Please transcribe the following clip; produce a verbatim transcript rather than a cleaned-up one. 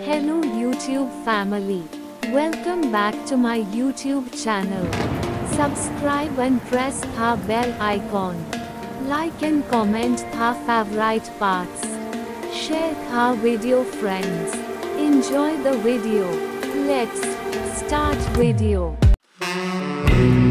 Hello YouTube family. Welcome back to my YouTube channel. Subscribe and press the bell icon. Like and comment the favorite parts. Share the video friends. Enjoy the video. Let's start video.